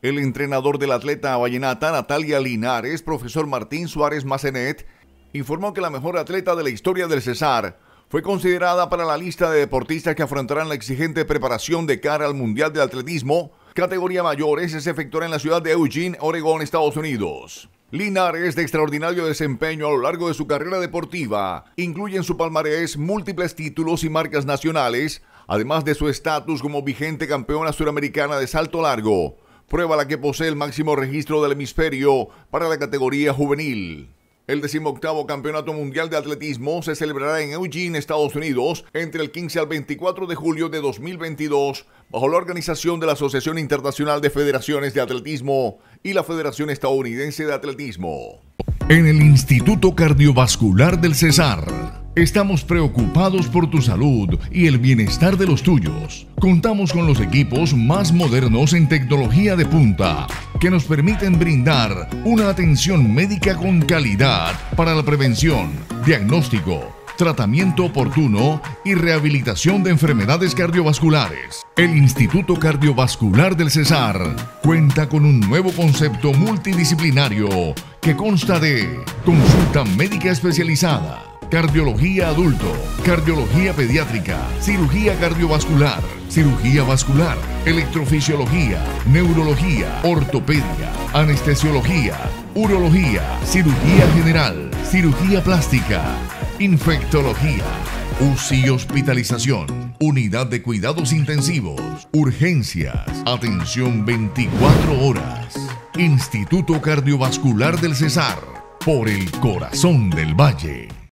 El entrenador del atleta vallenata Natalia Linares, profesor Martín Suárez Massenet, informó que la mejor atleta de la historia del Cesar fue considerada para la lista de deportistas que afrontarán la exigente preparación de cara al Mundial de Atletismo, categoría mayores, se efectuará en la ciudad de Eugene, Oregón, Estados Unidos. Linares, de extraordinario desempeño a lo largo de su carrera deportiva, incluye en su palmarés múltiples títulos y marcas nacionales, además de su estatus como vigente campeona suramericana de salto largo, prueba la que posee el máximo registro del hemisferio para la categoría juvenil. El 18º Campeonato Mundial de Atletismo se celebrará en Eugene, Estados Unidos, entre el 15 al 24 de julio de 2022, bajo la organización de la Asociación Internacional de Federaciones de Atletismo y la Federación Estadounidense de Atletismo. En el Instituto Cardiovascular del Cesar, estamos preocupados por tu salud y el bienestar de los tuyos. Contamos con los equipos más modernos en tecnología de punta que nos permiten brindar una atención médica con calidad para la prevención, diagnóstico, tratamiento oportuno y rehabilitación de enfermedades cardiovasculares. El Instituto Cardiovascular del Cesar cuenta con un nuevo concepto multidisciplinario que consta de consulta médica especializada, cardiología adulto, cardiología pediátrica, cirugía cardiovascular, cirugía vascular, electrofisiología, neurología, ortopedia, anestesiología, urología, cirugía general, cirugía plástica, infectología, UCI y hospitalización, unidad de cuidados intensivos, urgencias, atención 24 horas. Instituto Cardiovascular del Cesar, por el corazón del Valle.